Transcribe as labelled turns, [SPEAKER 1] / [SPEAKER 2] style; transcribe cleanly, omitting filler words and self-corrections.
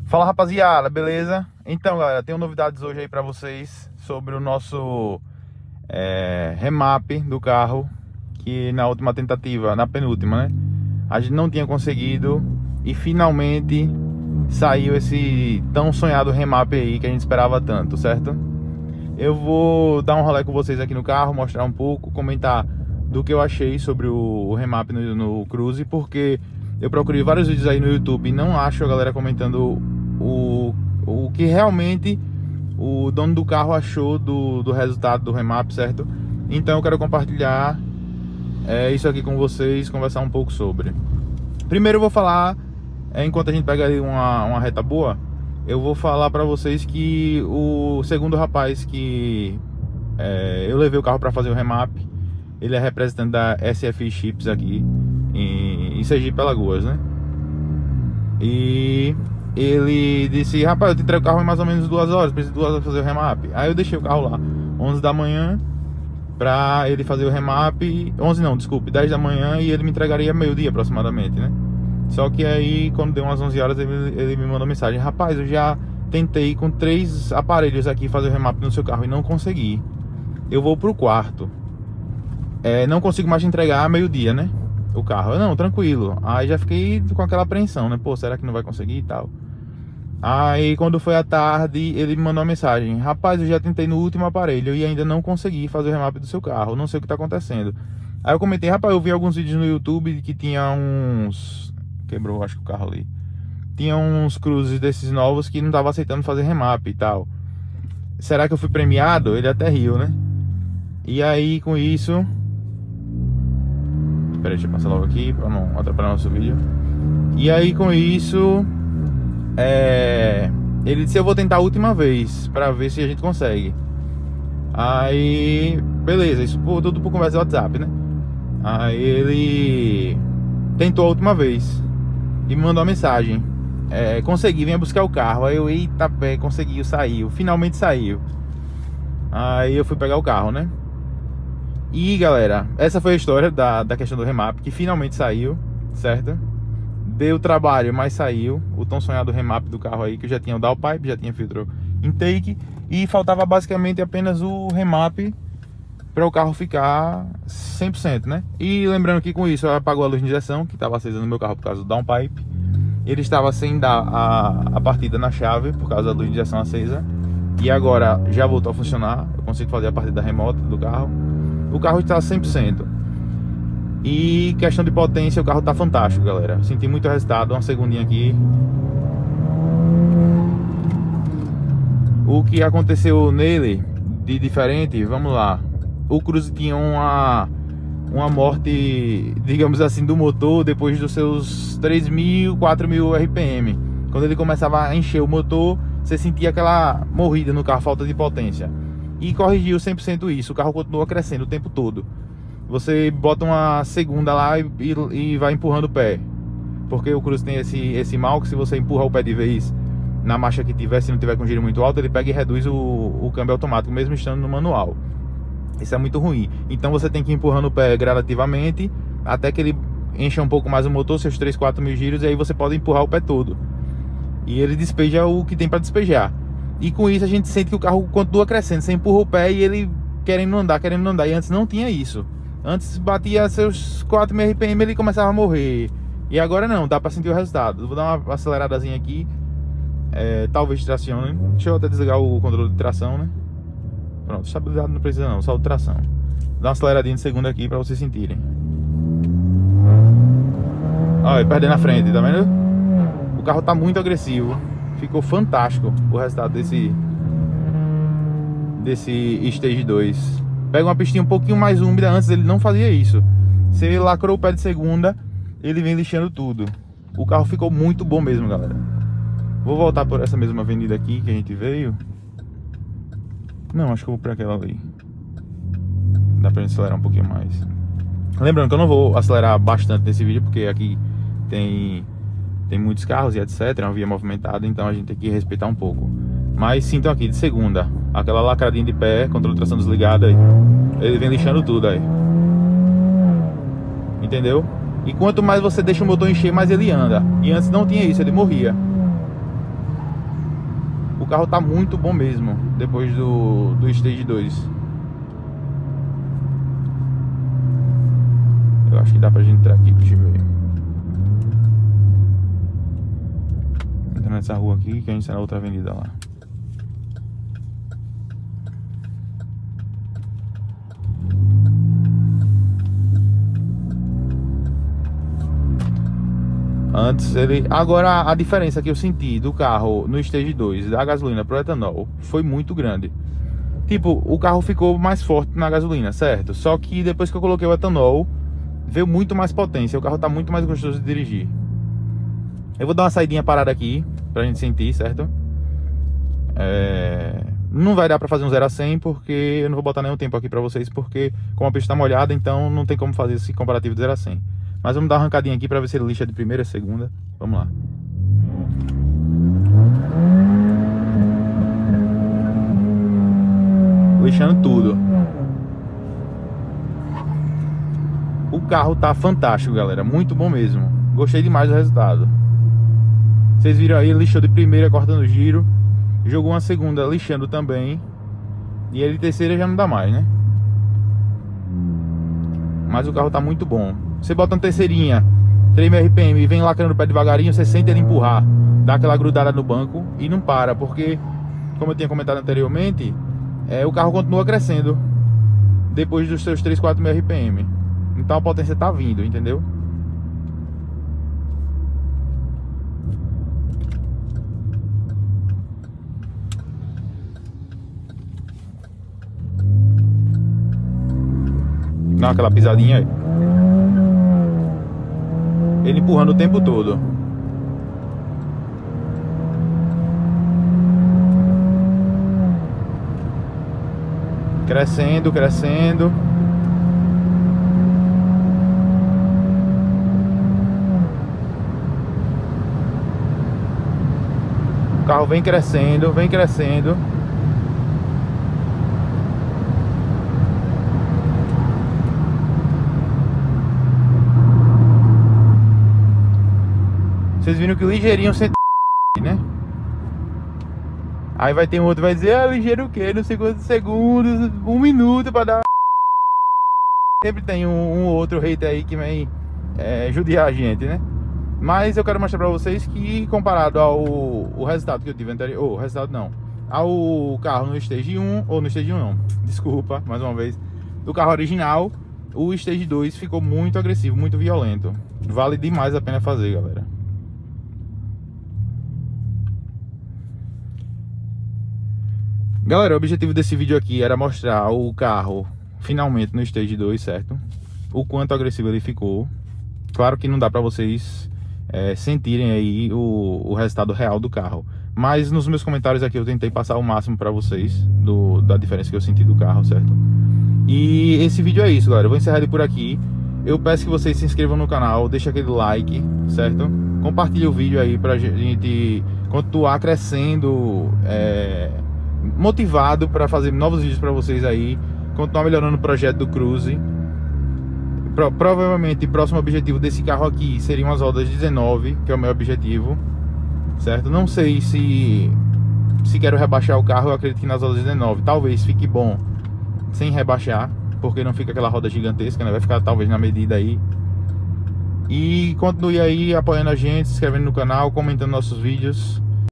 [SPEAKER 1] Fala, rapaziada, beleza? Então, galera, tenho novidades hoje aí pra vocês sobre o nosso remap do carro, que na última tentativa, na penúltima, né, a gente não tinha conseguido e finalmente saiu esse tão sonhado remap aí que a gente esperava tanto, certo? Eu vou dar um rolê com vocês aqui no carro, mostrar um pouco, comentar do que eu achei sobre o remap no Cruze, porque eu procurei vários vídeos aí no YouTube e não acho a galera comentando o que realmente o dono do carro achou do resultado do remap, certo? Então eu quero compartilhar isso aqui com vocês, conversar um pouco sobre. Primeiro eu vou falar, enquanto a gente pega aí uma reta boa, eu vou falar pra vocês que o segundo rapaz que eu levei o carro pra fazer o remap, ele é representante da SFI Chips aqui em Sergipe, Alagoas, né? E ele disse: rapaz, eu te entrego o carro em mais ou menos 2 horas, preciso de 2 horas pra fazer o remap. Aí eu deixei o carro lá 11 da manhã pra ele fazer o remap. 11 não, desculpe, 10 da manhã, e ele me entregaria meio-dia aproximadamente, né? Só que aí, quando deu umas 11 horas, ele me mandou mensagem: rapaz, eu já tentei com 3 aparelhos aqui fazer o remap no seu carro e não consegui. Eu vou pro quarto, não consigo mais te entregar meio-dia, né? O carro. Eu, não, tranquilo. Aí já fiquei com aquela apreensão, né? Pô, será que não vai conseguir e tal? Aí quando foi à tarde, ele me mandou uma mensagem: rapaz, eu já tentei no último aparelho e ainda não consegui fazer o remap do seu carro, não sei o que tá acontecendo. Aí eu comentei: rapaz, eu vi alguns vídeos no YouTube que tinha uns... Quebrou, acho que o carro ali. Tinha uns Cruzes desses novos que não tava aceitando fazer remap e tal. Será que eu fui premiado? Ele até riu, né? E aí com isso... Peraí, deixa eu passar logo aqui pra não atrapalhar nosso vídeo. E aí com isso ele disse: eu vou tentar a última vez pra ver se a gente consegue. Aí beleza, isso tudo por conversa do WhatsApp, né? Aí ele tentou a última vez e me mandou uma mensagem: consegui, venha buscar o carro. Aí eu, eita pé, conseguiu, saiu, finalmente saiu. Aí eu fui pegar o carro, né? E galera, essa foi a história da questão do remap, que finalmente saiu, certo? Deu trabalho, mas saiu o tão sonhado remap do carro aí, que eu já tinha o downpipe, já tinha filtro intake, e faltava basicamente apenas o remap para o carro ficar 100%, né? E lembrando que com isso apagou a luz de injeção, que estava acesa no meu carro por causa do downpipe. Ele estava sem dar a partida na chave por causa da luz de injeção acesa, e agora já voltou a funcionar. Eu consigo fazer a partida remota do carro. O carro está 100%. E questão de potência, o carro está fantástico, galera. Senti muito resultado. Uma segundinha aqui. O que aconteceu nele de diferente, vamos lá. O Cruze tinha uma morte, digamos assim, do motor depois dos seus 3.000, 4.000 RPM. Quando ele começava a encher o motor, você sentia aquela morrida no carro, falta de potência. E corrigiu 100% isso. O carro continua crescendo o tempo todo. Você bota uma segunda lá e vai empurrando o pé, porque o Cruze tem esse mal que se você empurra o pé de vez na marcha que tiver, se não tiver com giro muito alto, ele pega e reduz o câmbio automático, mesmo estando no manual. Isso é muito ruim. Então você tem que ir empurrando o pé gradativamente até que ele encha um pouco mais o motor, seus 3, 4 mil giros, e aí você pode empurrar o pé todo e ele despeja o que tem para despejar. E com isso a gente sente que o carro continua crescendo. Você empurra o pé e ele querendo andar. E antes não tinha isso. Antes batia seus 4.000 RPM, ele começava a morrer. E agora não, dá pra sentir o resultado. Vou dar uma aceleradazinha aqui. Talvez tracione. Deixa eu até desligar o controle de tração, né? Pronto, estabilidade não precisa não, só de tração. Dá uma aceleradinha de segunda aqui pra vocês sentirem. Olha, perdendo na frente, tá vendo? O carro tá muito agressivo. Ficou fantástico o resultado desse Stage 2. Pega uma pistinha um pouquinho mais úmida. Antes ele não fazia isso. Se ele lacrou o pé de segunda, ele vem lixando tudo. O carro ficou muito bom mesmo, galera. Vou voltar por essa mesma avenida aqui que a gente veio. Não, acho que eu vou por aquela ali. Dá pra gente acelerar um pouquinho mais. Lembrando que eu não vou acelerar bastante nesse vídeo, porque aqui tem muitos carros e etc, é uma via movimentada, então a gente tem que respeitar um pouco. Mas sintam aqui de segunda, aquela lacradinha de pé, controle de tração desligado aí, ele vem lixando tudo aí. Entendeu? E quanto mais você deixa o motor encher, mais ele anda. E antes não tinha isso, ele morria. O carro tá muito bom mesmo, depois do Stage 2. Eu acho que dá pra gente entrar aqui, deixa eu ver. Entra nessa rua aqui, que a gente sai na outra avenida lá. Antes ele... Agora a diferença que eu senti do carro no Stage 2, da gasolina pro etanol, foi muito grande. Tipo, o carro ficou mais forte na gasolina, certo? Só que depois que eu coloquei o etanol, veio muito mais potência. O carro tá muito mais gostoso de dirigir. Eu vou dar uma saidinha parada aqui pra gente sentir, certo? Não vai dar pra fazer um 0 a 100 porque eu não vou botar nenhum tempo aqui pra vocês, porque como a pista tá molhada, então não tem como fazer esse comparativo de 0 a 100. Mas vamos dar uma arrancadinha aqui pra ver se ele lixa de primeira, segunda. Vamos lá. Lixando tudo. O carro tá fantástico, galera. Muito bom mesmo. Gostei demais do resultado. Vocês viram aí, ele lixou de primeira, cortando o giro. Jogou uma segunda, lixando também. E ele de terceira já não dá mais, né? Mas o carro tá muito bom. Você bota uma terceirinha, 3.000 RPM e vem lacrando o pé devagarinho, você sente ele empurrar, dá aquela grudada no banco e não para, porque, como eu tinha comentado anteriormente, o carro continua crescendo depois dos seus 3, 4.000 RPM. Então a potência tá vindo, entendeu? Dá aquela pisadinha aí. Ele empurrando o tempo todo. Crescendo, crescendo. O carro vem crescendo, vem crescendo. Vocês viram que ligeirinho você né? Aí vai ter um outro que vai dizer, ah, ligeiro o quê? Não sei quantos segundos, 1 minuto pra dar. Sempre tem um outro hater aí que vem judiar a gente, né? Mas eu quero mostrar pra vocês que comparado ao resultado que eu tive anterior, ou resultado não, ao carro no Stage 1, ou no Stage 1 não, desculpa, mais uma vez, do carro original, o Stage 2 ficou muito agressivo, muito violento. Vale demais a pena fazer, galera. Galera, o objetivo desse vídeo aqui era mostrar o carro finalmente no Stage 2, certo? O quanto agressivo ele ficou. Claro que não dá pra vocês sentirem aí o resultado real do carro, mas nos meus comentários aqui eu tentei passar o máximo pra vocês da diferença que eu senti do carro, certo? E esse vídeo é isso, galera. Eu vou encerrar ele por aqui. Eu peço que vocês se inscrevam no canal, deixem aquele like, certo? Compartilhe o vídeo aí pra gente continuar crescendo, motivado para fazer novos vídeos para vocês aí, continuar melhorando o projeto do Cruze. Provavelmente o próximo objetivo desse carro aqui seriam as rodas 19, que é o meu objetivo, certo? Não sei se quero rebaixar o carro. Eu acredito que nas rodas 19 talvez fique bom sem rebaixar, porque não fica aquela roda gigantesca, né? Vai ficar talvez na medida aí. E continue aí apoiando a gente, se inscrevendo no canal, comentando nossos vídeos.